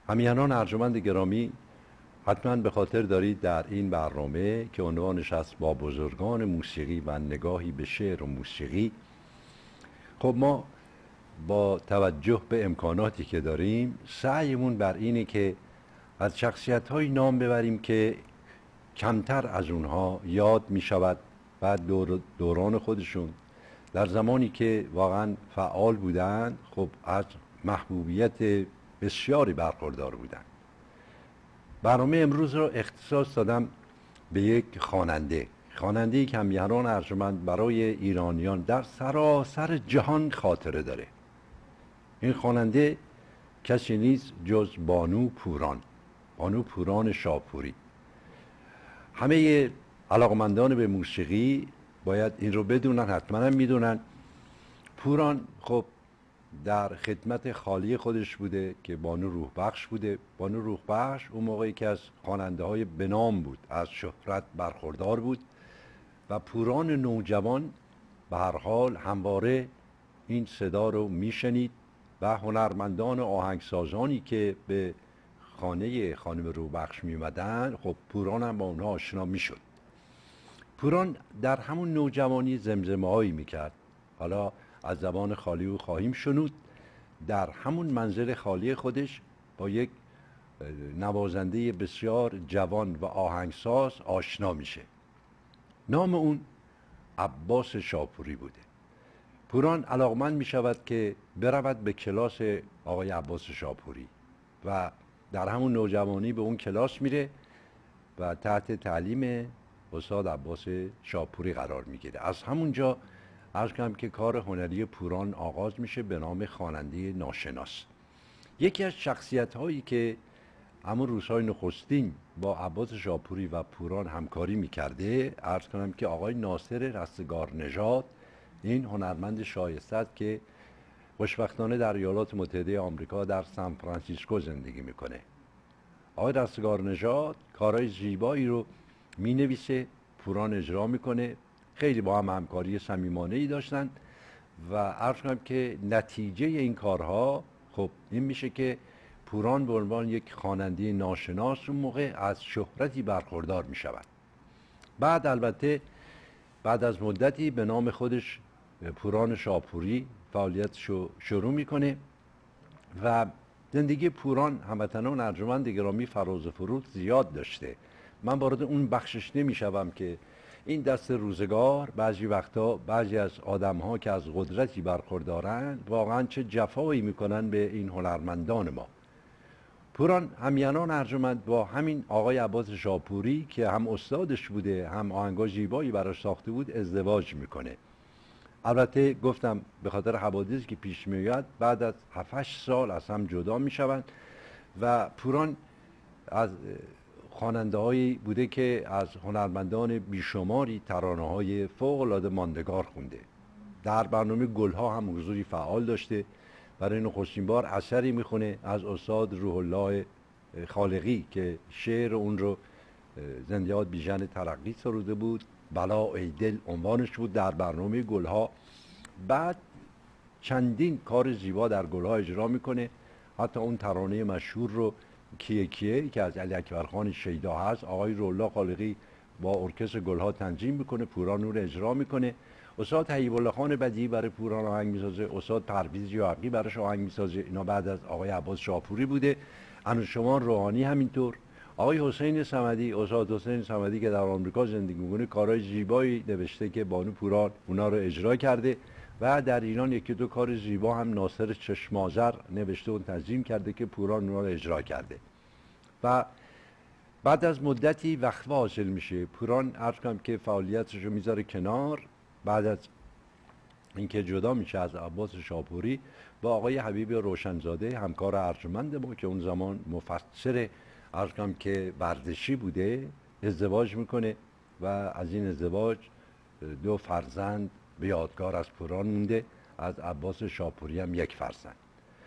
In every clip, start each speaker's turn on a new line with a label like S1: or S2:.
S1: همیهنان ارجمند گرامی، حتما به خاطر دارید در این برنامه که عنوانش است با بزرگان موسیقی و نگاهی به شعر و موسیقی، خب ما با توجه به امکاناتی که داریم سعیمون بر اینه که از شخصیت‌های نام ببریم که کمتر از اونها یاد می شود و دوران خودشون در زمانی که واقعا فعال بودن خب از محبوبیت بسیاری برخوردار بودن. برنامه امروز رو اختصاص دادم به یک خواننده‌ای که همیهنان ارجمند برای ایرانیان در سراسر جهان خاطره داره. این خواننده کسی نیست جز بانو پوران شاپوری. همه علاقمندان به موسیقی باید این رو بدونن، حتما هم میدونن. پوران خب در خدمت خالی خودش بوده که بانو روح بخش بوده. بانو روح بخش اون موقعی که از خواننده های بنام بود، از شهرت برخوردار بود و پوران نوجوان به هر حال همواره این صدا رو میشنید و هنرمندان آهنگسازانی که به خانه خانم روبخش میمدن خب پوران هم با اونها آشنا میشد. پوران در همون نوجوانی زمزمه هایی میکرد، حالا از زبان خالی او خواهیم شنود. در همون منزل خالی خودش با یک نوازنده بسیار جوان و آهنگساز آشنا میشه. نام اون عباس شاپوری بوده. پوران علاقمند میشود که برود به کلاس آقای عباس شاپوری و در همون نوجوانی به اون کلاس میره و تحت تعلیم استاد عباس شاپوری قرار میگیره. از همونجا عرض کنم که کار هنری پوران آغاز میشه به نام خواننده ناشناس. یکی از شخصیت هایی که همون روزهای نخستین با عباس شاپوری و پوران همکاری میکرده، عرض کنم که آقای ناصر رستگار نژاد، این هنرمند شایسته است که خوشبختانه در ایالات متحده آمریکا در سان فرانسیسکو زندگی میکنه. آقای رستگار نژاد کارهای زیبایی رو مینویسه، پوران اجرا میکنه. خیلی با هم همکاری صمیمانه‌ای داشتن و عرض کنم که نتیجه این کارها خب این میشه که پوران به عنوان یک خواننده ناشناس اون موقع از شهرتی برخوردار میشود. بعد البته بعد از مدتی به نام خودش پوران شاپوری فعالیتشو شروع میکنه و زندگی پوران هموطنان ارجمند گرامی فراز و فرود زیاد داشته. من وارد اون بخشش نمیشوم که این دست روزگار بعضی وقتا بعضی از آدم‌ها که از قدرتی برخوردارن واقعا چه جفایی میکنن به این هنرمندان ما. پوران همیهنان ارجمند با همین آقای عباس شاپوری که هم استادش بوده هم آهنگای زیبایی براش ساخته بود ازدواج میکنه. البته گفتم به خاطر حوادثی که پیش میاد بعد از 7-8 سال از هم جدا میشوند و پوران از خواننده‌هایی بوده که از هنرمندان بیشماری ترانه‌های فوق‌العاده ماندگار خونده. در برنامه گلها هم حضوری فعال داشته. برای نخستین بار اثری میخونه از استاد روح الله خالقی که شعر اون رو زنده یاد بیژن ترقی سروده بود. بلا ای دل عنوانش بود در برنامه گلها. بعد چندین کار زیبا در گلها اجرا میکنه، حتی اون ترانه مشهور رو کیه کیه که از علی اکبر خان شیدا هست آقای روح الله خالقی با ارکستر گلها تنظیم میکنه، پوران اون رو اجرا میکنه. استاد حبیب الله خان بدیعی برای پوران آهنگ میسازه، استاد پرویز یاغی براش آهنگ میسازه. اینا بعد از آقای عباس شاپوری بوده. انوشیروان روحانی همینطور. آقای حسین صمدی، استاد حسین صمدی که در آمریکا زندگی میکنه، کارهای زیبایی نوشته که بانو پوران اونا رو اجرا کرده و در ایران یکی دو کار زیبا هم ناصر چشمازر نوشته و تنظیم کرده که پوران اونا رو اجرا کرده. و بعد از مدتی وقفه حاصل میشه. پوران عرض کنم که فعالیتش رو میذاره کنار. بعد از اینکه جدا میشه از عباس شاپوری با آقای حبیب روشنزاده همکار ارجمند ما که اون زمان مفسر عرض کنم که ورزشی بوده ازدواج میکنه و از این ازدواج 2 فرزند به یادگار از پوران مونده. از عباس شاپوری هم 1 فرزند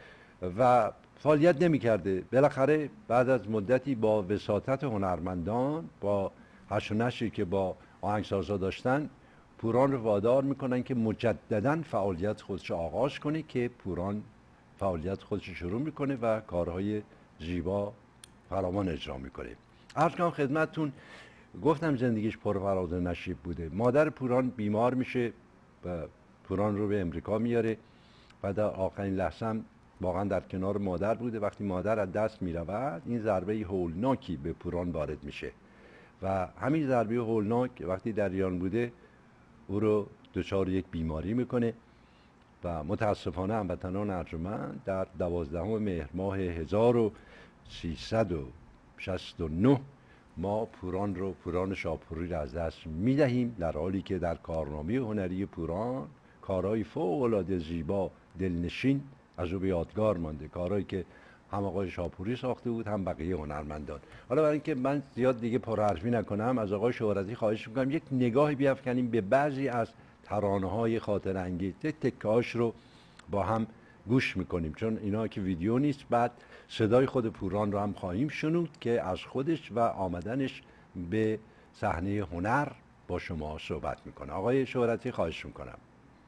S1: و فعالیت نمی‌کرده. بالاخره بعد از مدتی با وساطت هنرمندان با هش و نشی که با آهنگسازا داشتن پوران رو وادار میکنن که مجددا فعالیت خودش آغاز کنه که پوران فعالیت خودش شروع میکنه و کارهای زیبا فراوان اجرا میکنه. عرض کنم خدمتتون، گفتم زندگیش پر فراز و نشیب بوده. مادر پوران بیمار میشه و پوران رو به امریکا میاره و در آخرین لحظه هم واقعا در کنار مادر بوده. وقتی مادر از دست میرود این ضربه هولناکی به پوران وارد میشه و همین ضربه هولناک وقتی در ایران بوده او رو دچار یک بیماری میکنه و متاسفانه هموطنان ارجمند در 12 مهر ماه 1369 ما پوران شاپوری را از دست میدهیم، در حالی که در کارنامه هنری پوران کارهای فوق‌العاده زیبا دلنشین از او به یادگار مانده، کارهایی که هم آقای شاپوری ساخته بود هم بقیه هنرمندان. حالا برای اینکه من زیاد دیگه پرحرفی نکنم از آقای شهرتی خواهش میکنم یک نگاهی بیفکنیم به بعضی از ترانه‌های خاطر انگیز. تکه‌هاش رو با هم گوش میکنیم چون اینا که ویدیو نیست. بعد صدای خود پوران رو هم خواهیم شنود که از خودش و آمدنش به صحنه هنر با شما صحبت میکنه. آقای شهرتی خواهش میکنم.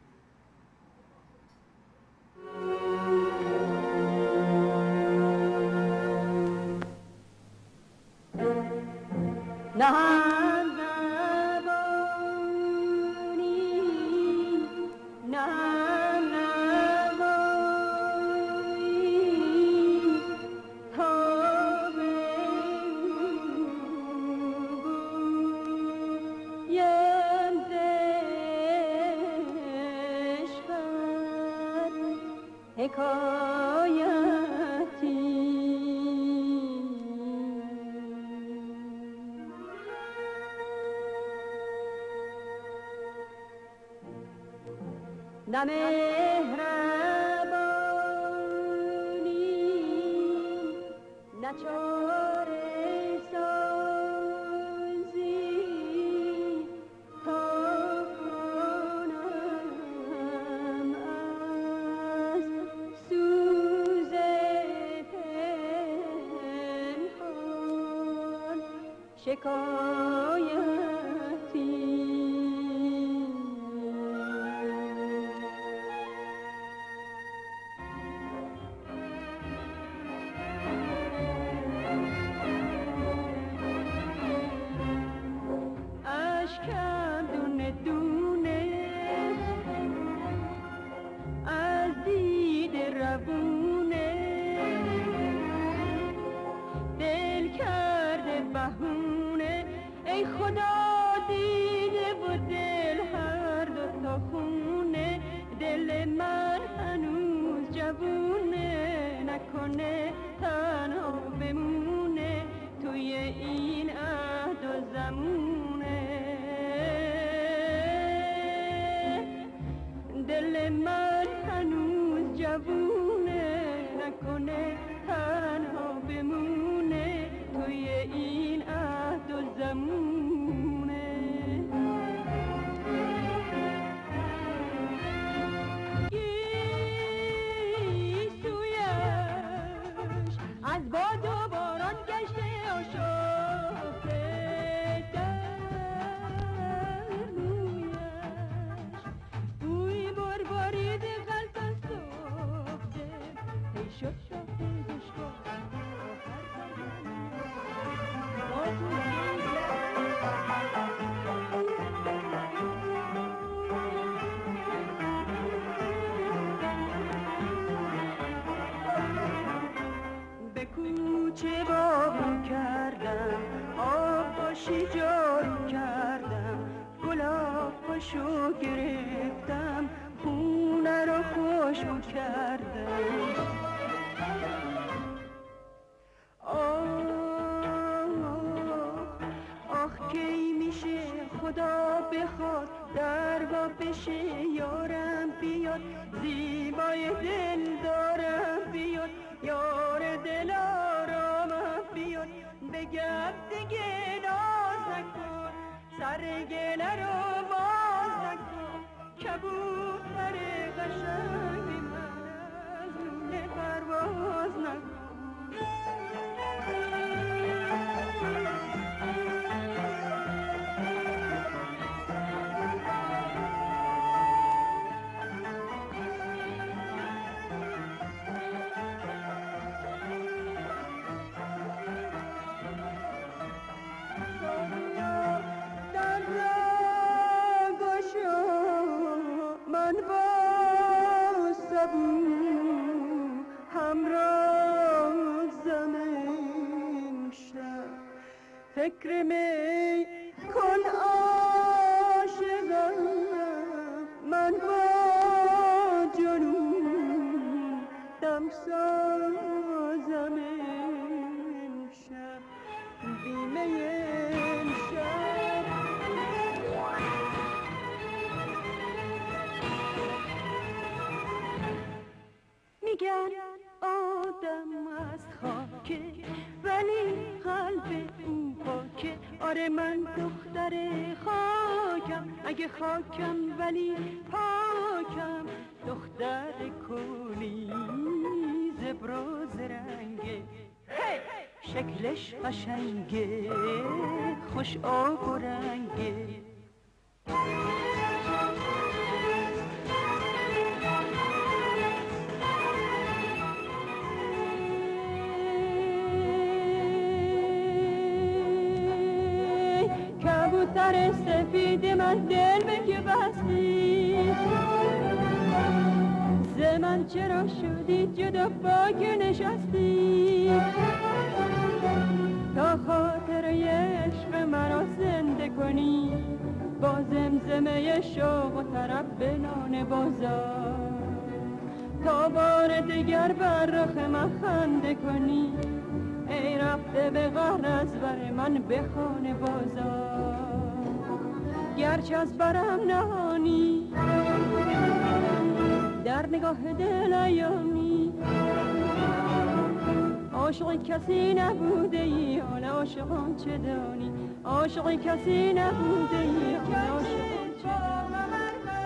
S2: نه مهربانی نه چاره سازی تا کنم از سوز پنهان شکایتی. تنها بمونه توی این عهد و زمونه، دل من هنوز جوونه نکنه تنها بمونه توی این عهد و زمونه. از باد و باران گشته آشفته در رویش بوی بربارید قلب از صفته ای شد شاخه دشوار کوچه باغ کردم، آب باشی جارو کردم، گلاب پاشو گرفتم، خونه رو خوشبو کردم. آخ کی میشه خدا بخواد در با بشه یارم بیاد، زیبای دل دارم بیاد، یار دل آرامم بیاد، بگم دیگه ناز نکن، سر گله رو باز نکن، کبوتر قشنگ من از لونه پرواز نکن. فکر می کن عاشقم من با جنون دم سازم امشب بیمه امشب میگن آدم از خاکه ولی قلب اون پاکه آره من دختر خاکم اگه خاکم ولی پاکم دختر کولی زبراز رنگه شکلش قشنگه خوش آب و رنگه کبوتر سفید من دل به که بستی ز من چرا شدی جدا با که نشستی تا خاطر عشق مرا زنده کنی با زمزمه شوق و طرب به نان بازار تا بار دیگر بر رخ من خنده کنی ای رفته به غر از بر من به خانه بازار گرچه از برم نهانی در نگاه دل ایامی عاشق کسی نبوده ای حال عاشقان چه دانی عاشق کسی نبوده ای حال عاشقان چه دانی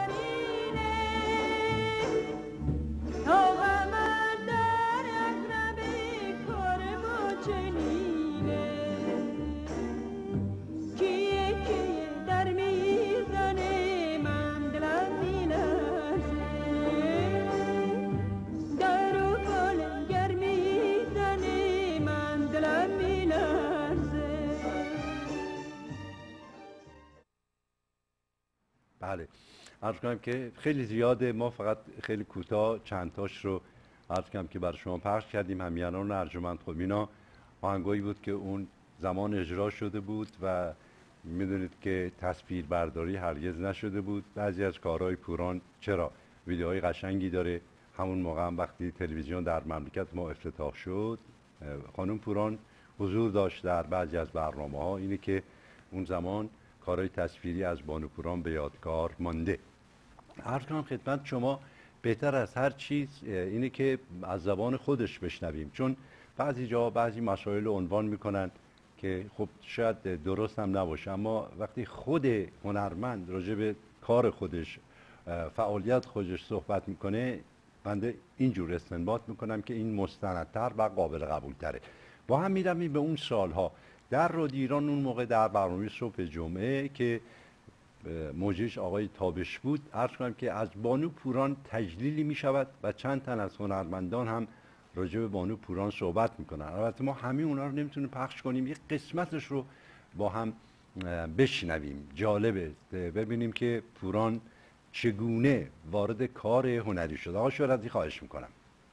S1: بله عرض کنم که خیلی زیاده ما فقط خیلی کوتاه چند تاش رو عرض کنم که برای شما پخش کردیم. همیهنان ارجمند خب اینا آهنگایی بود که اون زمان اجرا شده بود و میدونید که تصویر برداری هرگز نشده بود. بعضی از کارهای پوران چرا ویدیوهای قشنگی داره. همون موقع هم وقتی تلویزیون در مملکت ما افتتاح شد خانم پوران حضور داشت در بعضی از برنامه‌ها. اینه که اون زمان کارهای تصویری از بانو پوران به یادگار مانده. عرض کنم خدمت شما بهتر از هر چیز اینه که از زبان خودش بشنویم، چون بعضی جا بعضی مسائل رو عنوان میکنن که خب شاید درست هم نباشه، اما وقتی خود هنرمند راجع به کار خودش فعالیت خودش صحبت میکنه بنده اینجور استنباط میکنم که این مستندتر و قابل قبول تره. با هم میرم به اون سالها در رادیو ایران اون موقع در برنامه صبح جمعه که مجریش آقای تابش بود، عرض کنم که از بانو پوران تجلیلی می شود و چند تن از هنرمندان هم راجع به بانو پوران صحبت میکنن. البته ما همه اونا رو نمیتونیم پخش کنیم، یک قسمتش رو با هم بشنویم. جالبه ببینیم که پوران چگونه وارد کار هنری شد. آقا شورتی خواهش میکنم.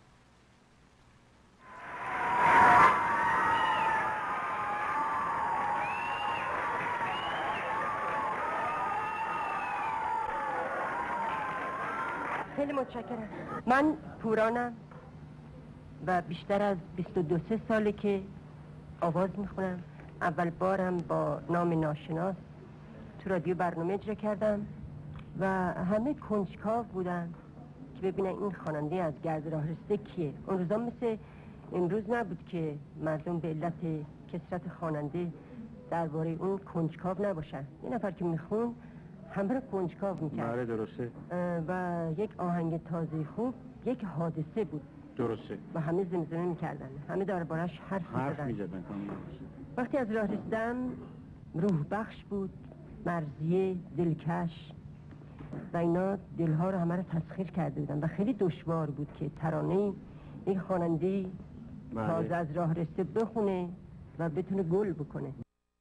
S3: خیلی متشکرم. من پورانم و بیشتر از 22 ساله که آواز میخونم. اول بارم با نام ناشناس تو رادیو برنامه اجرا کردم و همه کنجکاو بودن که ببینن این خواننده از گرد راه رسیده کیه. اون روزا مثل امروز نبود که مردم به علت کثرت خواننده درباره اون کنجکاو نباشن. یه نفر که میخون همه رو کنجکاو میکرد.
S4: بله درسته.
S3: و یک آهنگ تازه خوب یک حادثه بود.
S4: درسته.
S3: و همه زمزمه میکردن، همه دربارش حرف
S4: میزدن.
S3: وقتی از راه رسیدم روح بخش بود، مرضیه، دلکش و اینا دلها رو همه رو تسخیر کرده بودن و خیلی دشوار بود که ترانه یک خواننده تازه از راه رسیده بخونه و بتونه گل بکنه.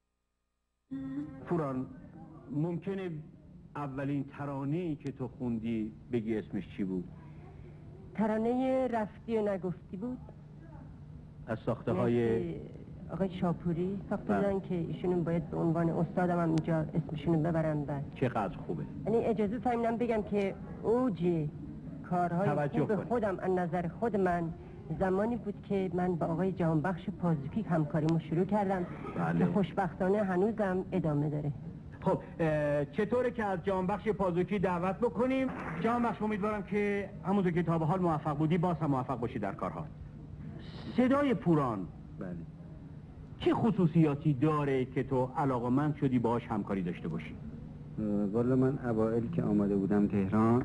S4: پوران ممکنه اولین ترانه‌ای که تو خوندی بگی اسمش چی بود؟
S3: ترانه رفتی و نگفتی بود.
S4: از ساخته های
S3: آقای شاپوری ساخته بودن که ایشون باید به عنوان استادم هم اینجا اسمشون ببرم.
S4: چقدر خوبه.
S3: یعنی اجازه فرمودم بگم که اوج کارهای خوب خودم از نظر خود من زمانی بود که من با آقای جهانبخش پازوکی همکاریمو شروع کردم که خوشبختانه هنوزم ادامه داره.
S4: خب چطوره که از جهانبخش پازوکی دعوت بکنیم؟ جهانبخش امیدوارم که همونطور که تا به حال موفق بودی باز هم موفق باشی در کارها. صدای پوران بله چه خصوصیاتی داره که تو علاقه‌مند شدی باهاش همکاری داشته باشی؟
S5: والا من اوایل که آمده بودم تهران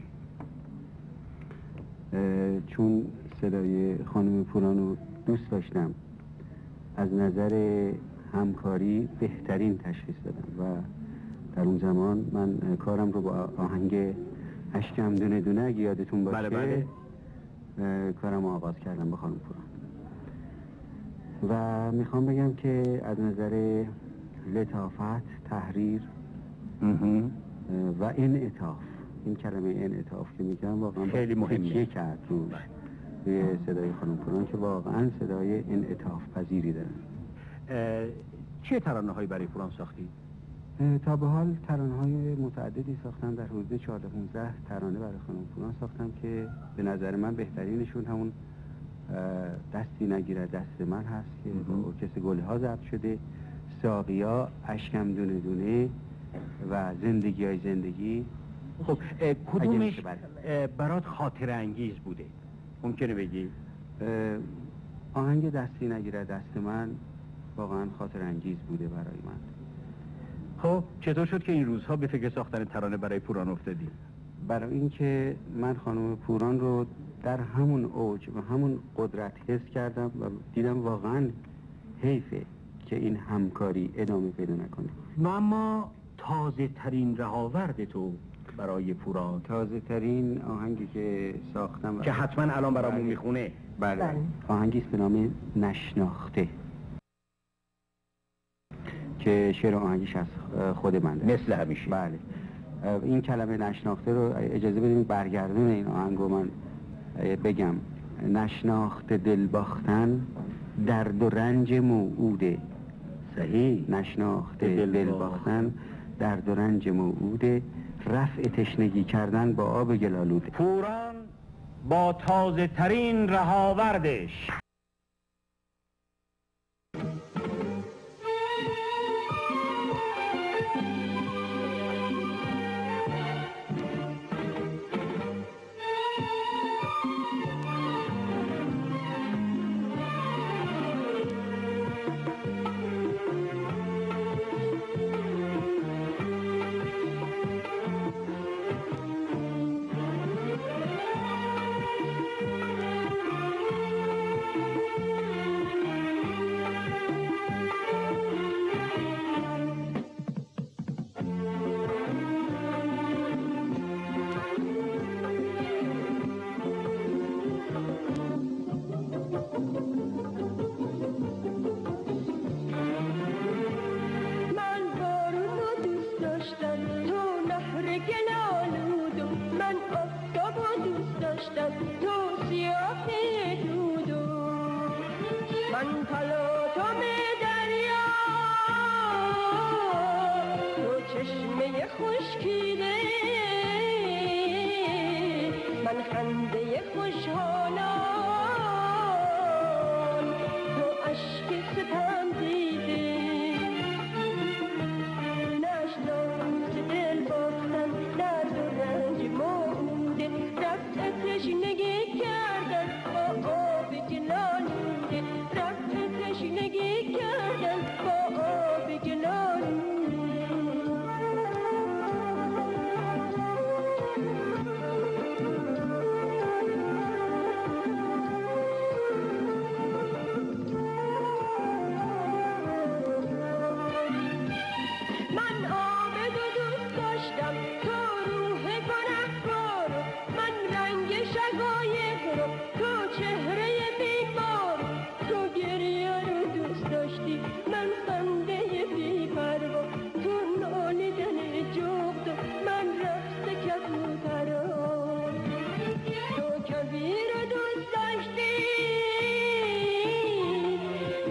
S5: چون صدای خانم پوران رو دوست داشتم از نظر همکاری بهترین تشخیص دادم و در اون زمان من کارم رو با آهنگ اشکم دونه دونه اگه یادتون باشه
S4: بله.
S5: کارم رو آغاز کردم با خانم پوران و میخوام بگم که از نظر لطافت، تحریر و انعطاف، این کلمه انعطاف که میگم واقعا
S4: خیلی مهمه
S5: کرد روی صدای خانم پوران که واقعا صدای انعطاف پذیری دارن.
S4: چه ترانه هایی برای پوران ساختی؟
S5: تا به حال ترانه های متعددی ساختم، در حدود 14-15 ترانه برای خانم پوران ساختم که به نظر من بهترینشون همون دستی نگیره دست من هست که با ارکستر گلها ضبط شده، ساقیا، اشکم دونه دونه و زندگی های زندگی.
S4: خب کدومش برات خاطره انگیز بوده؟ ممکنه بگی؟
S5: آهنگ دستی نگیره دست من واقعا خاطره انگیز بوده برای من.
S4: خب چطور شد که این روزها به فکر ساختن ترانه برای پوران افتادی؟
S5: برای اینکه من خانم پوران رو در همون اوج و همون قدرت حس کردم و دیدم واقعا حیفه که این همکاری ادامه پیدا نکنه.
S4: و اما تازه ترین رهاورد تو برای پوران؟
S5: تازه ترین آهنگی که ساختم
S4: که حتما الان برامون میخونه؟
S5: بله. آهنگی است به نام نشناخته که شعر و آهنگش از خود من داره.
S4: مثل همیشه.
S5: بله. این کلمه نشناخته رو اجازه بدیم برگردون این آهنگ رو من بگم. نشناخته دل باختن درد و رنج موعوده.
S4: صحیح.
S5: نشناخته دل باختن درد و رنج موعوده، رفع تشنگی کردن با آب گلالوده.
S4: پوران با تازه ترین رهاوردش.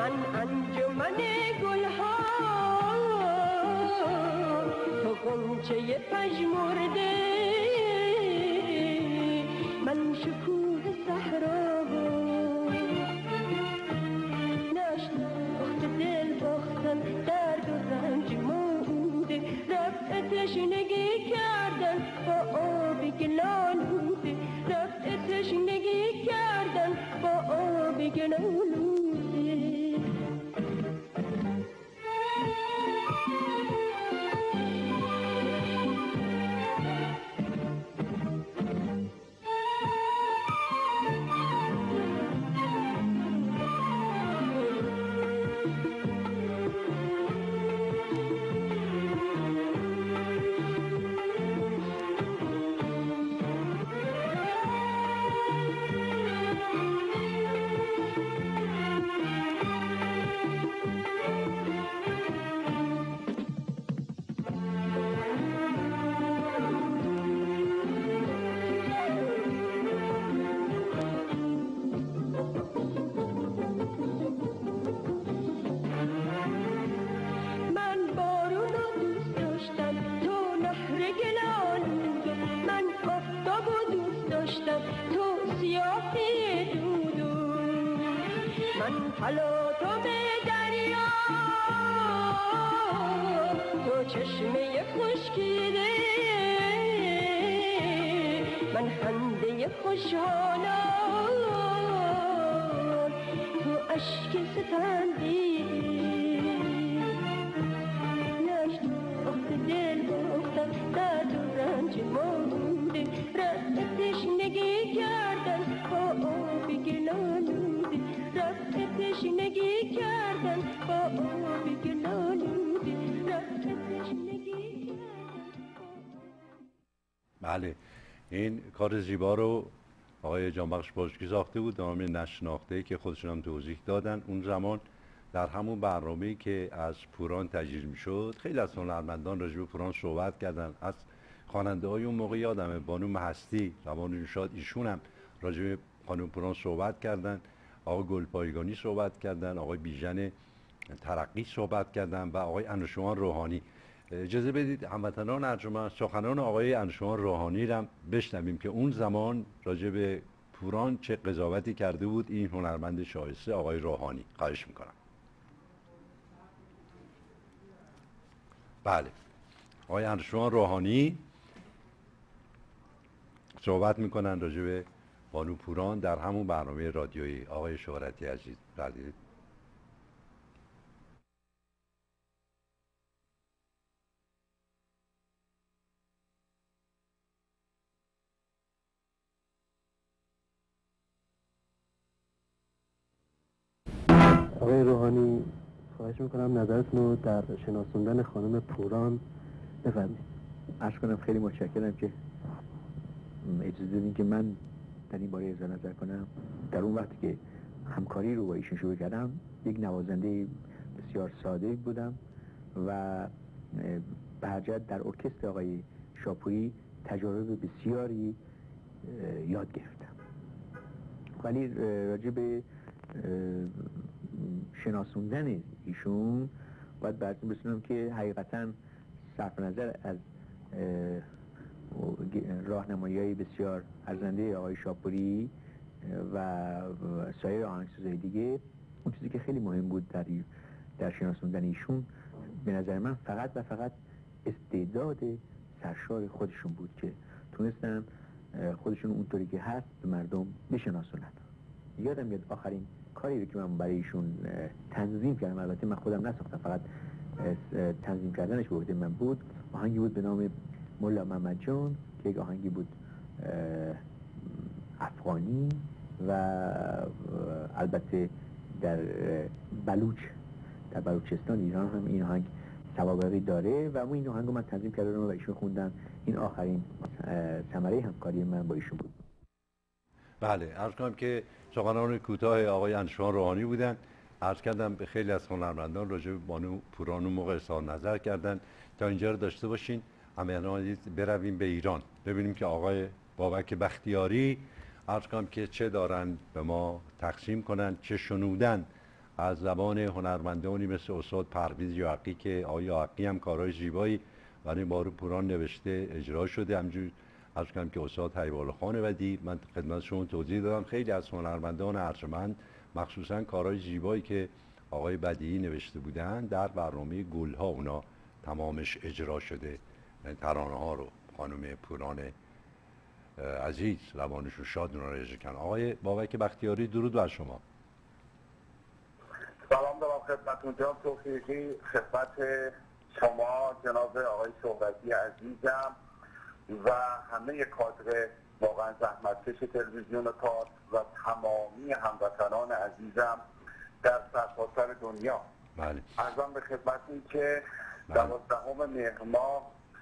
S2: من انجمن گلها تو غنچه پژمرده من شکوه صحرا نشناخت دل باختن درد و رنج مونده رفت تشنگی کردن با آب گلالوده رفت تشنگی کردن با آب گلالوده چشمه خشکیده من خنده خوشحالان تو اشک ستندی نشناخت دل باختن درد و رنج مانده رفت تشنگی کردن با آب گلالوده رفت تشنگی کردن با آب گلالوده رفت تشنگی کردن.
S1: بله، این کار زیبا رو آقای جانبخش بازرگی ساخته بود، نام نشناخته که خودشون هم توضیح دادن. اون زمان در همون برنامه‌ای که از پوران تجلیل می‌شد خیلی از هنرمندان راجع به پوران صحبت کردن. از خواننده‌های اون موقع یادمه بانو مهستی زبان نشاد، ایشون هم راجع به خانم پوران صحبت کردن، آقای گلپایگانی صحبت کردن، آقای بیژن ترقی صحبت کردن و آقای انوشیروان روحانی. اجازه بدید هموطنان ارجمند سخنان آقای انوشیروان روحانی را بشنویم که اون زمان راجع به پوران چه قضاوتی کرده بود این هنرمند شایسته آقای روحانی. خواهش میکنم. بله، آقای انوشیروان روحانی صحبت میکنن راجع به بانو پوران در همون برنامه رادیویی. آقای شهرتی عزیز بردید.
S6: آقای روحانی، خواهش میکنم نظرتون رو در شناسوندن خانم پوران بفرمایید.
S7: عرض کنم خیلی متشکرم که اجازه بدین که من در این باره اظهار نظر کنم. در اون وقتی که همکاری رو با ایشون شروع کردم یک نوازنده بسیار ساده بودم و به هر جهت در ارکستر آقای شاپوری تجارب بسیاری یاد گرفتم، ولی راجع به شناسوندن ایشون باید براتون بسنم که حقیقتا صرف نظر از راهنمایی‌های بسیار ارزنده آقای شاپوری و سایر آهنگسازهای دیگه، اون چیزی که خیلی مهم بود در شناسوندن ایشون به نظر من فقط و فقط استعداد سرشار خودشون بود که تونستن خودشون اونطوری که هست به مردم بشناسونن. یادم میاد آخرین کاری رو که من برای ایشون تنظیم کردم، البته من خودم نساختم، فقط تنظیم کردنش به عهده من بود، آهنگی بود به نام مولا محمد جان که یک آهنگی بود افغانی و البته در بلوچستان ایران هم این آهنگ سوابقی داره و این آهنگ رو من تنظیم کردم و ایشون خوندن. این آخرین ثمره همکاری من با ایشون بود.
S1: بله، عرض کنم که سخنان کوتاه آقای انوشیروان روحانی بودن. عرض کردم به خیلی از هنرمندان راجع به بانو پوران اون موقع اظهار نظر کردن. تا اینجا رو داشته باشین. همه برویم به ایران ببینیم که آقای بابک بختیاری عرض کنم که چه دارن به ما تقسیم کنن، چه شنودن از زبان هنرمندانی مثل استاد پرویز یاحقی که آقای یاحقی هم کارهای زیبایی برای بارو پوران نوشته اجرا شده. همجور عرض کنم که استاد حبیب خان ودیع، من خدمت شما توضیح دادم، خیلی از هنرمندان ارجمند مخصوصا کارهای زیبایی که آقای بدیعی نوشته بودن در برنامه گلها اونا تمامش اجرا شده. ترانه ها رو خانم پوران عزیز روانشون شاد اونا رو اجرا کردن. آقای بابک بختیاری درود بر شما.
S8: سلام دارم خدمتتون جناب توفیقی، خدمت شما جناب آقای صحبتی عزیزم و همه کادر واقعا زحمتکش تلویزیون کار و تمامی هموطنان عزیزم در سرتاسر دنیا.
S1: بله.
S8: عرضم به خدمتتون که 12 مهر ماه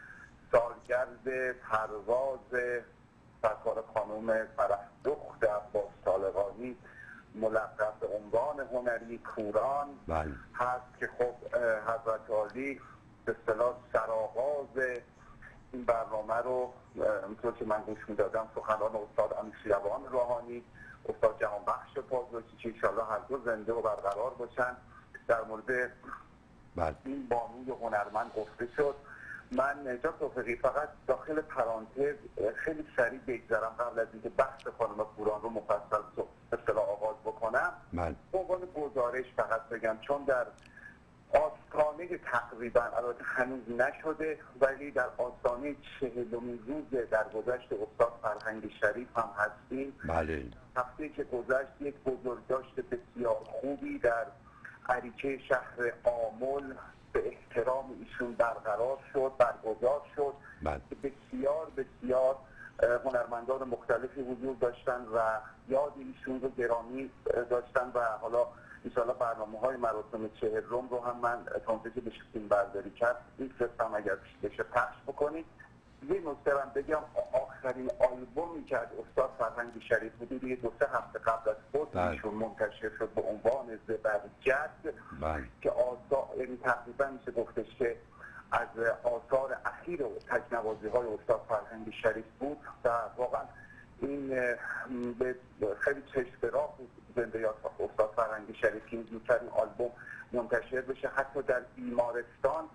S8: سالگرد پرواز سرکار خانم فرحدخت عباس طالقانی ملقب به عنوان هنری پوران هست که خب حضرت عالی به اصطلاح سرآغاز این برنامه رو همونطور که من گوش میدادم سخنان استاد انوشیروان روحانی، استاد جهانبخش پازوکی که انشاءالله هر دو زنده و برقرار باشن در مورد این بانوی هنرمند گفته شد. من جناب توفیقی فقط داخل پرانتز خیلی سریع بگذرم قبل از اینکه بحث خانم پوران رو مفصل اصطلاح آغاز بکنم. به عنوان گزارش فقط بگم چون در آستانه تقریبا البته هنوز نشده ولی در آستانه 40مین روز درگذشت استاد فرهنگ شریف هم هستیم.
S1: بله.
S8: هفته که گذشت یک بزرگداشت بسیار خوبی در اریچه شهر آمل به احترام ایشون برگزار شد که بسیار بسیار هنرمندان مختلفی حضور داشتن و یاد ایشون رو گرامی داشتن و حالا انشاءالله برنامه‌های مراسم 40 رو هم من تونسته که بشه فیلم برداری کرد میفرستم اگر بشه پخش بکنید. یه نکته هم بگم آخرین آلبومی که از استاد فرهنگ شریف بودی دیگه 2-3 هفته قبل از فوت ایشون منتشر شد به عنوان زبرجد که یعنی تقریبا میشه گفتش که از آثار اخیر و تکنوازی‌های استاد فرهنگ شریف بود و واقعا این به خیلی چشم‌براه بود زنده یاد استاد فرهنگ شریف که این آلبوم منتشر بشه. حتی در بیمارستان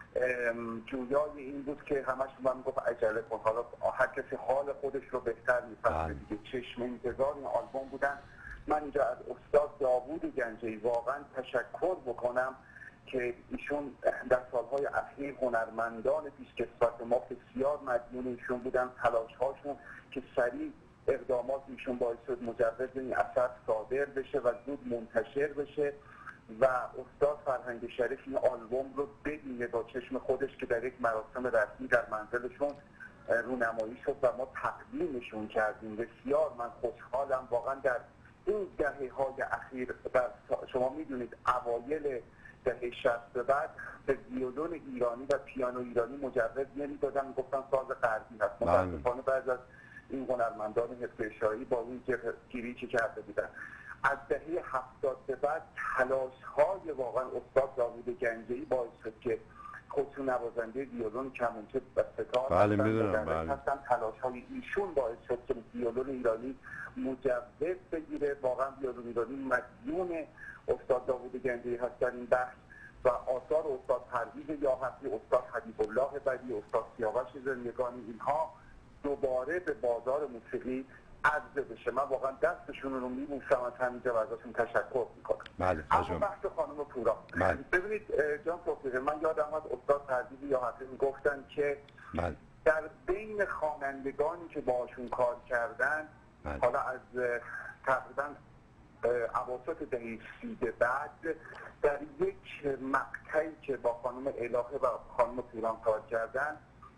S8: جویای این بود که همش من میگفت عجله کن، حالا هر کسی حال خودش رو بهتر میفهمه دیگه. چشم انتظار این آلبوم بودن. من اینجا از استاد داوود گنجی واقعا تشکر بکنم که ایشون در سالهای اخیر هنرمندان پیشکسوت ما بسیار مدیون ایشون بودن. تلاش‌هاشون که سریع اقدامات ایشون باعث شد مجوز این اثر صادر بشه و زود منتشر بشه و استاد فرهنگ شریف این آلبوم رو ببینه با چشم خودش که در یک مراسم رسمی در منزلشون رونمایی شد و ما تقدیمشون کردیم. بسیار من خوشحالم واقعا. در این دهه‌های اخیر شما میدونید اوایل دهه 60 به بعد به ویولون ایرانی و پیانو ایرانی مجوز نمیدادن، گفتن ساز غربی هست. متاسفانه بعضی از این هنرمندان حرفه‌ای با این گیری که کرده بودن. از دهه 70 به بعد تلاش‌های واقعا استاد داوود گنجی باعث شد که خودشون نوازنده ویولون کمانچه و ستار هستن. تلاش‌های ایشون باعث شد که ویولون ایرانی مجوز بگیره. واقعا ویولون ایرانی مدیون استاد داوود گنجی هست در این بحث و آثار استاد پرویز یاحقی، استاد حبیب الله بدیع، استاد سیاوش زندگانی اینها دوباره به بازار موسیقی عرضه بشه. من واقعا دستشون رو میبوسم از همینجا و ازشون تشکر میکنم. اما بحث خانم پوران ببینید جان توفیقی، من یادم از استاد پرویز یاحقی میگفتن که در بین خوانندگانی که باشون کار کردن حالا از تقریبا اواسط دهه 30 به بعد در یک مقطعی که با خانم الهه و خانم پوران کار کردن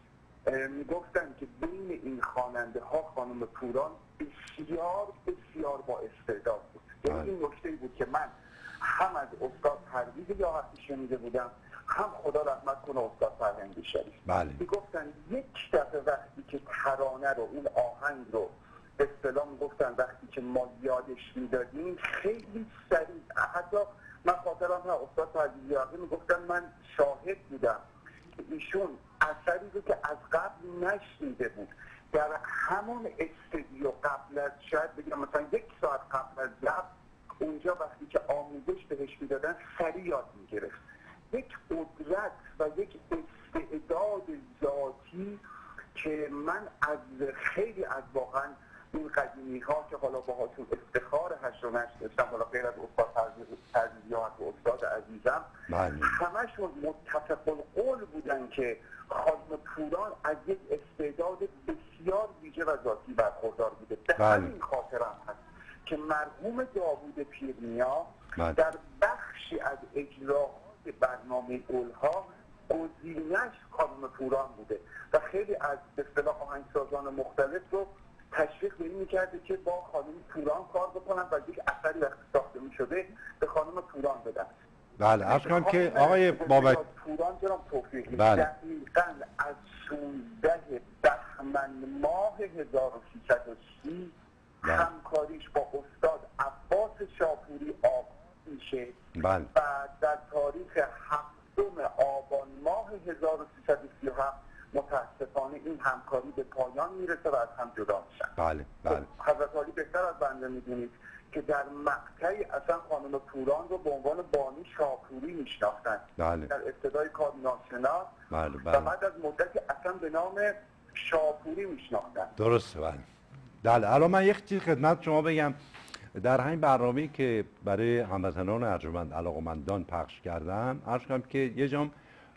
S8: میگفتن که بین این خواننده ها خانم پوران بسیار بسیار با استعداد بود. یعنی این نکته بود که من هم از استاد پرویز یاحقی شنیده بودم هم خدا رحمت کنه استاد فرهنگ شریف. میگفتن یک دفعه وقتی که ترانه رو اون آهنگ رو به اصطلاح میگفتن وقتی که ما یادش میدادیم خیلی سریع، حتی من خاطرم هست استاد پرویز یاحقی میگفتن من شاهد بودم که ایشون اثری رو که از قبل نشنیده بود در همون استودیو قبل از شاید بگم مثلا 1 ساعت قبل از ضبط اونجا وقتی که آموزش بهش کردن سریع یاد میگرفت. یک قدرت و یک استعداد ذاتی که من از خیلی از واقعا این قدیمی ها که حالا باهاتون افتخار هشت و نشت داشتم، حالا غیر از استاد ترزیات و استاد عزیزم، همشون متفق القول بودن که خانم پوران از یک استعداد بسیار ویژه و ذاتی برخوردار بوده. به همین خاطرم هست که مرحوم داوود پیرنیا در بخشی از اجراءات برنامه گلها گزینش خانم پوران بوده و خیلی از به اصطلاح آهنگسازان مختلف رو تشویق به این می‌کرده که با خانم پوران کار بکنن و یک اثری وقتی ساخته می‌شده به خانم پوران بدن.
S1: بله، عرض کنم که آقای بابک
S8: پوران جناب توفیقی
S1: بله.
S8: دقیقاً از 16 بهمن ماه 1330 همکاریش با استاد عباس شاپوری آغاز میشه و در تاریخ 7 آبان ماه 1337 متاسفانه این همکاری به پایان میرسه و از هم جدا میشن.
S1: بله بله.
S8: حضرت عالی بهتر از بنده میدونید که در مقطعی اصلا خانم پوران رو به عنوان بانی شاپوری میشناختن.
S1: بله.
S8: در ابتدای کار ناشناس و بعد از مدتی اصلا به نام شاپوری میشناختن.
S1: درسته. بله. الان من یک چیز خدمت شما بگم. در همین برنامه‌ای که برای هموطنان ارجمند علاقه‌مندان پخش کردم، عرض کنم که یه جام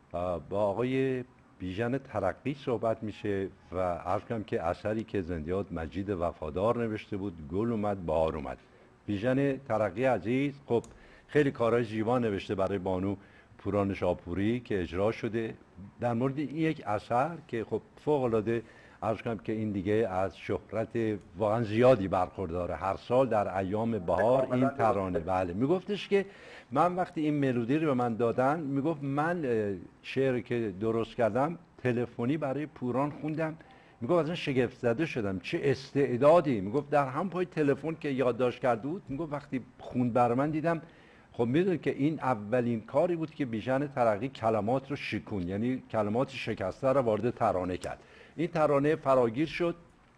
S1: با آقای بیژن ترقی صحبت میشه و عرض کنم که اثری که زندیات مجید وفادار نوشته بود، گل اومد بهار اومد. بیژن ترقی عزیز خب خیلی کارهای زیبا نوشته برای بانو پوران شاپوری که اجرا شده. در مورد این یک اثر که خب فوق‌العاده عرض کنم که این دیگه از شهرت واقعا زیادی برخورداره. هر سال در ایام بهار این ترانه بله میگفتش که من وقتی این ملودی رو به من دادن، میگفت من شعری که درست کردم تلفنی برای پوران خوندم، میگفت اصلا شگفت زده شدم چه استعدادی. میگفت در هم پای تلفن که یادداشت کرده بود، میگفت وقتی خوند برای من دیدم خب میدونید که این اولین کاری بود که بیژن ترقی کلمات رو شکون، یعنی کلمات شکسته رو وارد ترانه کرد. این ترانه فراگیر شد.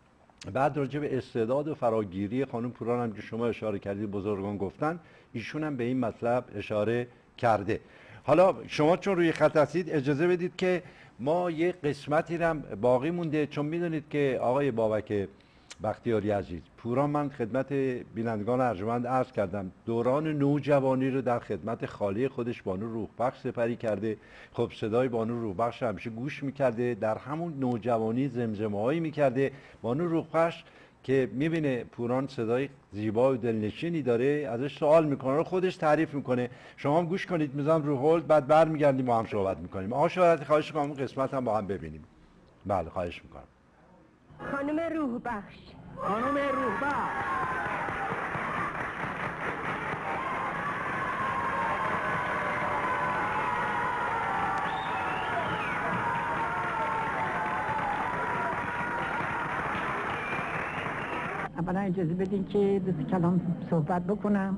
S1: بعد راجع به استعداد و فراگیری خانم پوران هم که شما اشاره کردید، بزرگان گفتن، ایشون هم به این مطلب اشاره کرده. حالا شما چون روی خط هستید اجازه بدید که ما یه قسمتی رو باقی مونده، چون میدونید که آقای بابک بختیاری عزیز، پوران من خدمت بینندگان ارجمند عرض کردم دوران نوجوانی رو در خدمت خاله خودش بانو روحبخش سپری کرده. خب صدای بانو روحبخش همیشه گوش میکرده، در همون نوجوانی زمزمه‌هایی میکرده. بانو روحبخش که میبینه پوران صدای زیبا و دلنشینی داره، ازش سوال میکنه و خودش تعریف میکنه. شما هم گوش کنید، میذارم رو هولد، بعد برمیگردیم با هم صحبت میکنیم. آقا شهرت خواهش میکنم قسمت هم با هم ببینیم. بله خواهش میکنم.
S3: خانم روحبخش.
S4: خانم روحبخش.
S9: اولا اجازه بدین که دو کلام صحبت بکنم.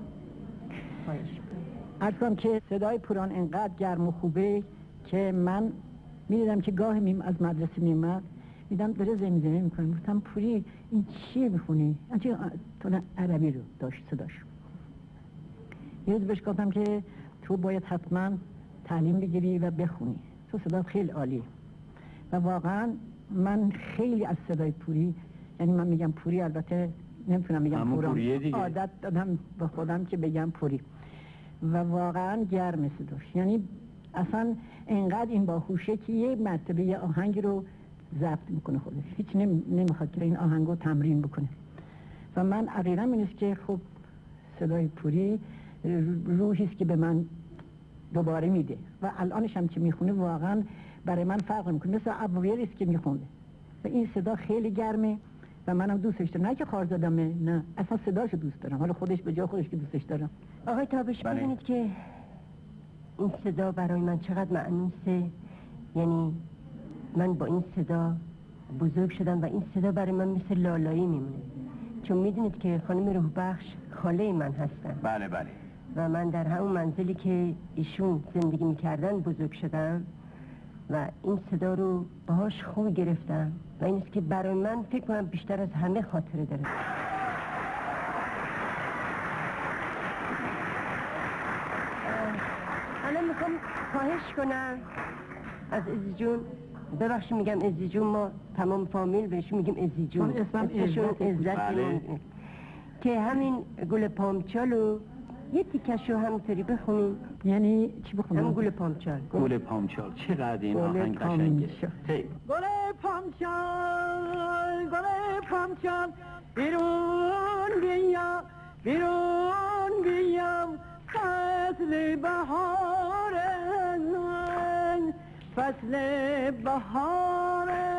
S9: عرض کنم که صدای پوران انقدر گرم و خوبه که من میدیدم که گاهی از مدرسه میومد، دیدم داره زمزمه میکنه. گفتم پوری این چیه میخونی؟ اینجا تون عربی رو داشت صداش. یه روز بهش گفتم که تو باید حتما تعلیم بگیری و بخونی، تو صدات خیلی عالیه. و واقعا من خیلی از صدای پوری، یعنی من میگم پوری، البته نمیتونم بگم پوران، عادت دادم به خودم که بگم پوری، و واقعا گرم صداش. یعنی اصلا انقدر این باهوشه که یه مرتبه یه آهنگ رو ضبط میکنه خودش، هیچ نمیخواد که این آهنگ رو تمرین بکنه. و من عقیدم این است که خب صدای پوری روحی است که به من دوباره میده و الانش هم که میخونه واقعا برای من فرق میکنه، مثل اوایلی است که میخونه. و این صدا خیلی گرمه و منم دوستش دارم، نه که خارزادمه، نه اصلا صداشو دوست دارم، حالا خودش به جای خودش که دوستش دارم.
S3: آقای تابش ببینید که این صدا برای من چقدر معنوسه. یعنی من با این صدا بزرگ شدم و این صدا برای من مثل لالایی میمونه، چون میدونید که خانم روحبخش خاله من هستن.
S4: بله بله.
S3: و من در همون منزلی که ایشون زندگی میکردن بزرگ شدم و این صدا رو باهاش خوب گرفتم و این است که برای من فکر کنم بیشتر از همه خاطره داره. میخوام خواهش کنم از عزیز جون، ببخشید میگم عزیز جون، ما تمام فامیل بهش میگیم عزیز جون، اسمشون عزت، که همین گل پامچالو یه تیکشو همینطوری بخونیم.
S9: یعنی چی بخونیم؟
S3: همون گل پامچال.
S4: گل پامچال چقدر این آهنگ قشنگه.
S9: گل پامچال، گل پامچال، بیرون بیا، بیرون بیا، فصل بهاره، فصل بهاره،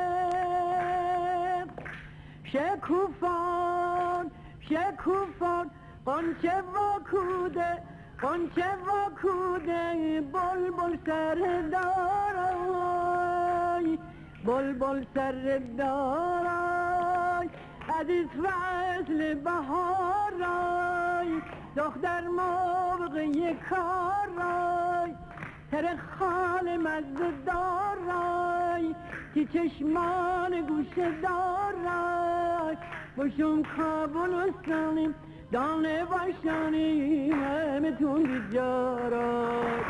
S9: شکوفان، شکوفان، قنچه و کوده، قنچه و کوده، بلبل سر دارای، بلبل سر دارای، عزیز فصل بهارای، دختر موقع کارای، تر خال مزه دارای، که چشمان گوشه دارای، باشم کابلستانی دانه باشانی همه تون بیجارای.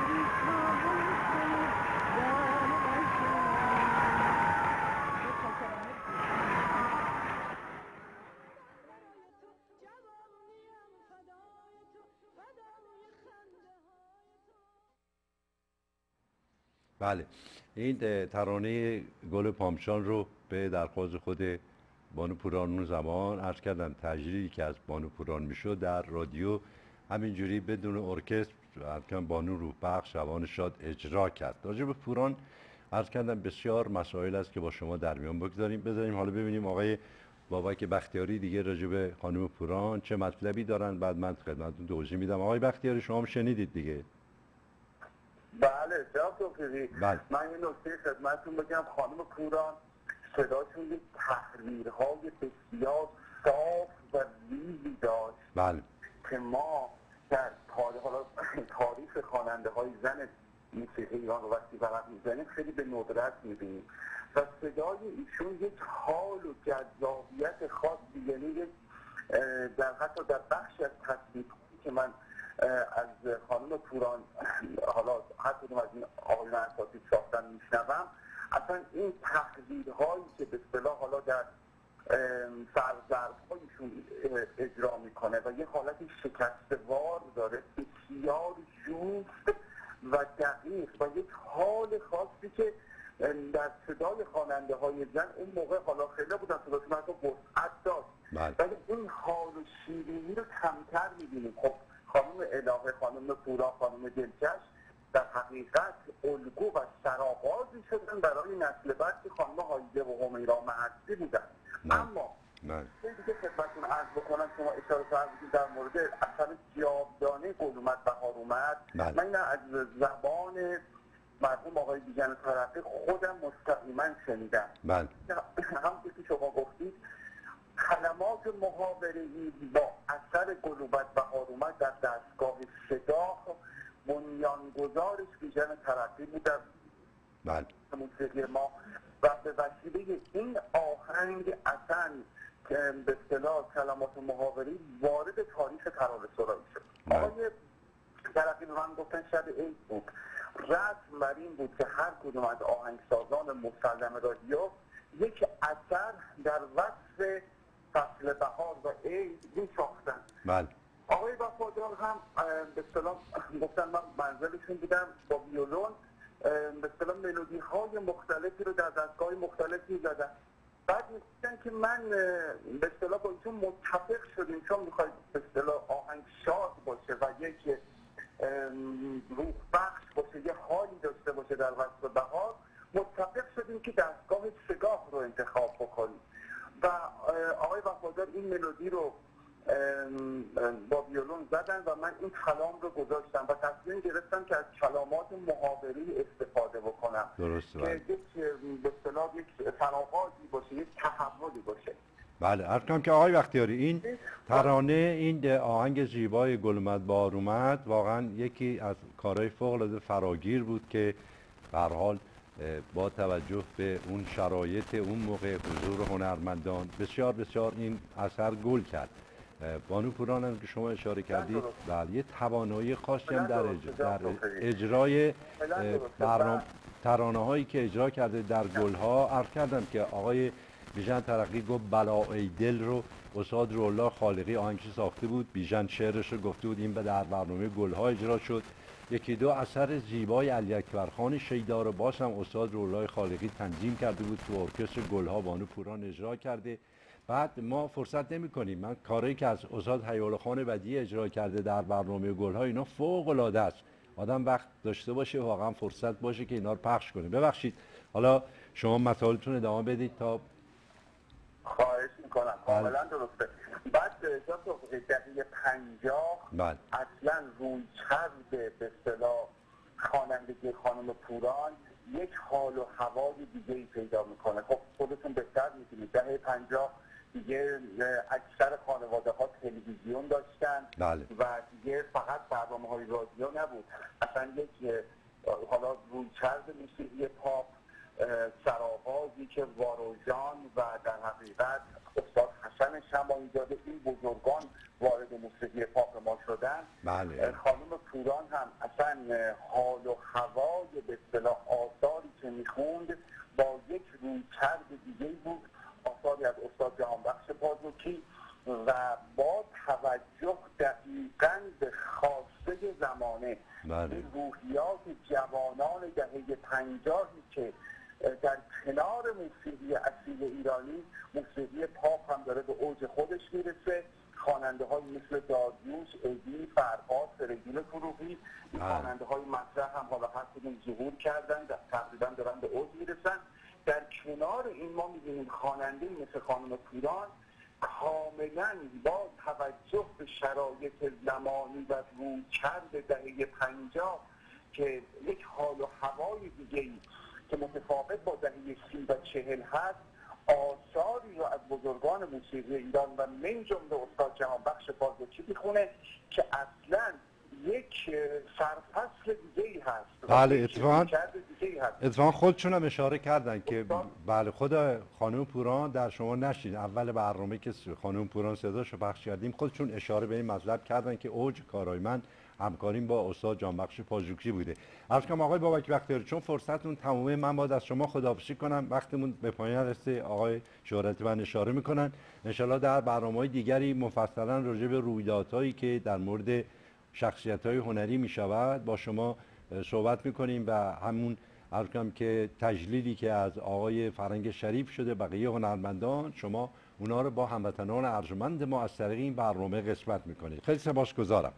S1: بله، این ترانه گل پامچال رو به درخواست خود بانو پوران اون زمان عرض کردم، تجلیلی که از بانو پوران میشد در رادیو همینجوری بدون ارکستر حتما بانو روحبخش شبان شاد اجرا کرد. راجع به پوران عرض کردم بسیار مسائل است که با شما در میان بذاریم حالا ببینیم آقای بابک بختیاری دیگه راجع به خانم پوران چه مطلبی دارن، بعد من خدمتتون توضیح میدم. آقای بختیاری شما هم شنیدید دیگه.
S8: بله جناب توفیقی،
S1: بله.
S8: من یه نکته خدمتتون بگم، خانم پوران صداشون یک تحریرهای بسیار صاف و ریزی داشت.
S1: بله.
S8: که ما در تاریخ خواننده های زن موسیقی ایران رو وقتی ورق میزنیم خیلی به ندرت میبینیم و صدای ایشون یک حال و جذابیت خاصی، یعنی در حتی در بخش از تصنیف‌هایی که من از خانم پوران حالا هر کدوم از این آقایون اساتید ساختن میشنوم، اصلا این تحریرهایی که به اصطلاح حالا در سرزرب‌هایشون اجرا میکنه و یه حالت شکستوار داره، بسیار جوست و دقیق و یک حال خاصی که در صدای خواننده های زن اون موقع حالا خیلی بودن صداشون حتی وسعت داشت، ولی این حال و شیرینی رو کمتر میبینیم. خب خانم الهه، خانم پوران، خانم دلکش در حقیقت الگو و سرآغازی شدن برای نسل بعد که خانم هایده و همیرا معدی بودن. اما دیگه خدمتتون عرض بکنم، شما اشاره فرمودید در مورد اثر جاودانه گل اومد بهار اومد. من اینو از زبان مرحوم آقای بیژن ترقی خودم مستقیما شنیدم. همونطور که شما گفتید کلمات محاوره‌ای با اثر گل اومد بهار اومد در دستگاه صدا بنیانگذارش بیژن ترقی بودن موسیقی ما و به وسیله این آهنگ اصلا که به اصطلاح کلمات محاوری وارد تاریخ ترانه سرایی شد. آقای ترقی به من گفتن شب عید بود، رسم بر این بود که هر کدوم از آهنگسازان مسلم رادیو یک اثر در وصف فصل بهار و عید می‌ساختن. آقای وفادار هم به اصطلاح گفتن من منزلشون بودم با ویولون به اصطلاح ملودی های مختلفی رو در دستگاه مختلفی زدن. بعد میگفتن که من به اصطلاح با ایشون متفق شدیم چون میخواید به اصطلاح آهنگ شاد باشه و یک روح بخش باشه، یه حالی داشته باشه در وصف بهار، متفق شدیم که دستگاه سگاه رو انتخاب بکنیم و آقای وفادار این ملودی رو با ویولون زدن و من این کلام رو گذاشتم و تصمیم گرفتم که از کلمات محاوری استفاده بکنم که یک به اصطلاح یک فراغازی باشه، یک تحولی باشه.
S1: بله، عرض کنم که آقای بختیاری این ترانه، این آهنگ زیبای گل اومد بهار اومد واقعا یکی از کارهای فوق‌العاده فراگیر بود که به هر حال با توجه به اون شرایط اون موقع حضور هنرمندان بسیار بسیار این اثر گل کرد. بانو پوران هم که شما اشاره کردید بله یه توانایی خاصی هم در اجرای ترانه هایی که اجرا کرده در گلها. عرض کردم که آقای بیژن ترقی گفت بلای دل رو استاد روح‌الله خالقی آهنگش ساخته بود، بیژن شعرش رو گفته بود، این در برنامه گلها اجرا شد. یکی دو اثر زیبای علی اکبرخان شیدا رو باز هم استاد روح‌الله خالقی تنظیم کرده بود، تو ارکستر گلها بانو پوران اجرا کرده. بعد ما فرصت نمی کنیم، من کاری که از استاد حیاءالله خان بدیعی اجرا کرده در برنامه گلها اینا فوق العاده است. آدم وقت داشته باشه واقعا فرصت باشه که اینا رو پخش کنه. ببخشید حالا شما مطالبتون ادامه بدید تا.
S8: خواهش میکنم. کاملا درسته. بعد جا تو دقیقه 50 اصلا روی کرد به اصطلاح خوانندگی خانم پوران یک حال و هوای دیگه‌ای پیدا میکنه. خب خودتون بهتر میدونید دهه 50 دیگه اکثر خانواده ها تلویزیون داشتن و دیگه فقط برنامه‌های رادیو نبود، اصلا یک حالا رویکرد موسیقی پاپ سرآغازی که واروژان و در حقیقت استاد حسن شمالی‌زاده این بزرگان وارد موسیقی پاپ ما شدن. خانم پوران هم اصلا حال و هوای به اصطلاح آثاری که میخوند با یک رویکرد دیگه بود، آثاری از استاد جهانبخش پازوکی و با توجه دقیقاً به خواسته زمانه. این روحیات جوانان دهه 50 که در کنار موسیقی اصیل ایرانی موسیقی پاپ هم داره به اوج خودش میرسه. خواننده های مثل داریوش، ادی، فرهاد، فریدون فروغی، این خواننده های مطرح هم حالا هر کدوم ظهور کردن، تقریبا دارن به اوج میرسن. در کنار این ما می‌بینیم خواننده مثل خانم پوران کاملا با توجه به شرایط زمانی و رویکرد دهه 50 که یک حال و هوای دیگه‌ای که متفاوت با دهه 30 و 40 هست، آثاری رو از بزرگان موسیقی ایران و من جمله استاد جهانبخش پازوکی میخونه که اصلا یک سرفصل دیگه‌ای هست.
S1: بله اتفاقا خودشون هم اشاره کردن که بله خود خانم پوران در شما نشید اول برنامه که خانم پوران صداشو پخش کردیم خودشون اشاره به این مطلب کردن که اوج کارای من همکاریم با استاد جهانبخش پازوکی بوده. عرض کنم آقای بابک بختیاری چون فرصتون تمومه من باید از شما خداحافظی کنم، وقتمون به پایان رسیده. آقای شهرتی من اشاره میکنن ان شاءالله در برنامه‌های دیگری مفصلا راجع به رویدادهایی که در مورد شخصیت‌های هنری میشود با شما صحبت میکنیم و همون عرض کنم که تجلیلی که از آقای فرنگ شریف شده بقیه هنرمندان شما اونا رو با هموطنان ارجمند ما از طریق این برنامه قسمت میکنید. خیلی سپاسگزارم.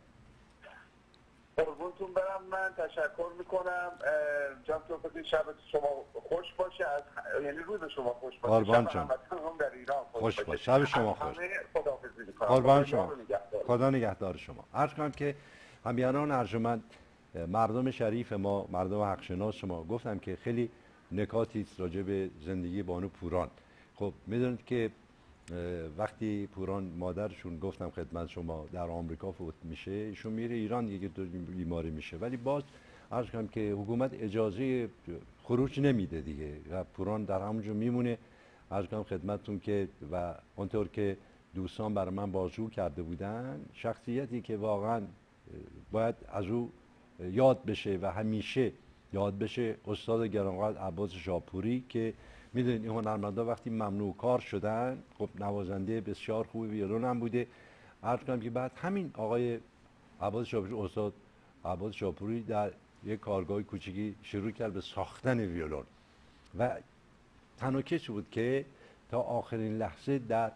S8: قربونتون برم، من تشکر میکنم. جان تو شب شما خوش باشه، از یعنی روز شما خوش باشه.
S1: قربان شما.
S8: در ایران
S1: خوش باشه. شب شما خوش.
S8: خداحافظی میکنم.
S1: قربان شما. خدا نگهدار شما. عرض کنم که همیهنان ارجمند مردم شریف ما، مردم حقشناس شما، گفتم که خیلی نکاتی است راجع به زندگی بانو پوران. خب میدونید که وقتی پوران مادرشون گفتم خدمت شما در آمریکا فوت میشه، ایشون میره ایران دیگه بیماری میشه، ولی باز عرض کنم که حکومت اجازه خروج نمیده دیگه و پوران در همونجا میمونه. عرض کنم خدمتتون که و اونطور که دوستان برای من بازجو کرده بودن، شخصیتی که واقعا باید از او یاد بشه و همیشه یاد بشه استاد گرانقدر عباس شاپوری که میدونید این هنرمندا وقتی ممنوع کار شدن، خب نوازنده بسیار خوبی ویولون هم بوده. عرض کنم که بعد همین آقای عباس شاپوری، استاد عباس شاپوری در یک کارگاه کوچیکی شروع کرد به ساختن ویولون و تنها کسی بود که تا آخرین لحظه در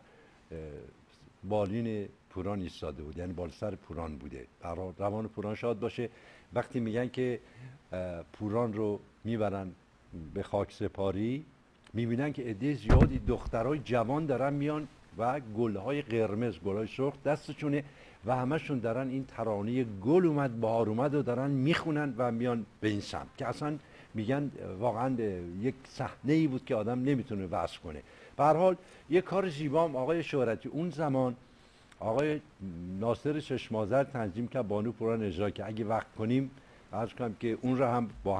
S1: بالین پوران ایستاده بود، یعنی بال سر پوران بوده. روان پوران شاد باشه. وقتی میگن که پوران رو میبرن به خاک سپاری، میبینن که عده زیادی دخترای جوان دارن میان و گلهای قرمز، گلهای سرخ دستشونه و همشون دارن این ترانه گل اومد بهار اومد و دارن میخونن و میان به این سمت که اصلا میگن واقعا یک صحنه‌ای بود که آدم نمیتونه وصف کنه. به هر حال یک کار زیبام آقای شهرتی اون زمان آقای ناصر چشمازر تنظیم کرد، بانو پوران اجرا کرد. اگه وقت کنیم عرض کنم که اون را هم با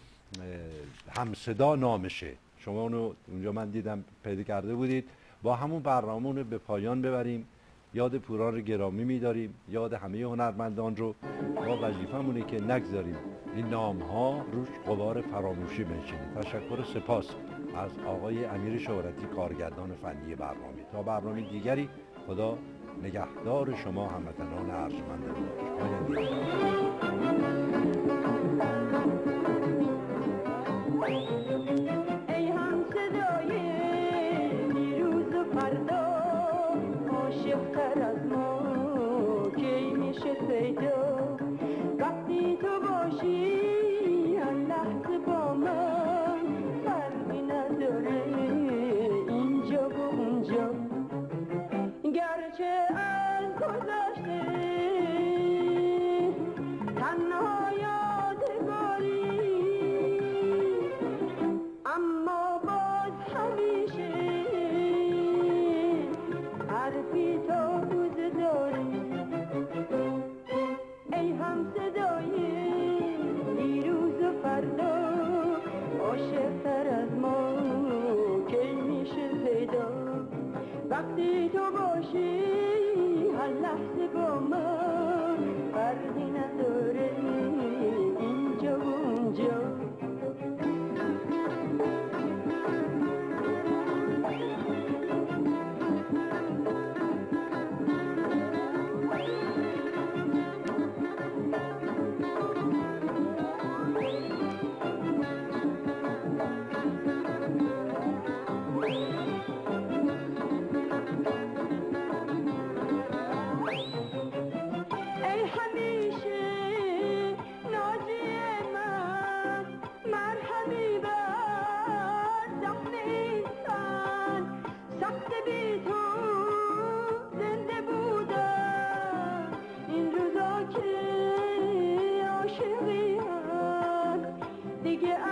S1: هم صدا نامشه، شما اونو اونجا من دیدم پیدا کرده بودید، با همون برنامه رو به پایان ببریم یاد پوران رو گرامی می‌داریم، یاد همه هنرمندان رو. ما وظیفه‌مونه که نگذاریم این نام‌ها روش غبار فراموشی بنشینه. تشکر و سپاس از آقای امیر شهرتی کارگردان فنی برنامه. تا برنامه دیگری، خدا نگهدار شما هموطنان ارجمند باش.
S2: ای هم صدای دیروز و فردا، عاشق‌تر از ما کی میشه پیدا؟ وقتی تو باشی هر لحظه با من، فرقی نداره اینجا و اونجا. گرچه از گذشته تنها یادگاری، اما باز همیشه حرفی تازه داری. ای هم صدای دیروز و فردا، عاشق‌تر از ما کی میشه پیدا؟ وقتی تو باشی هر لحظه با من، فرقی نداره اینجا و اونجا. دیگه